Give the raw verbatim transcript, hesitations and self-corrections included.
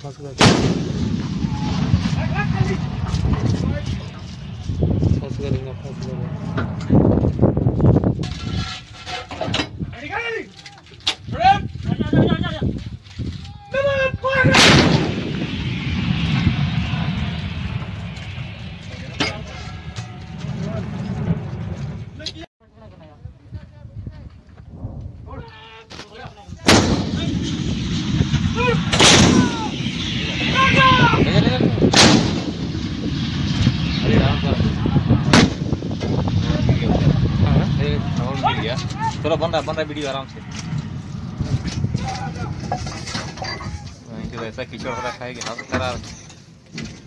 फंस गए फंस गए फंस गए चलो बन रहा बन रहा वीडियो आराम से। ऐसा कीचड़ हो रखा है कि हाथ खराब।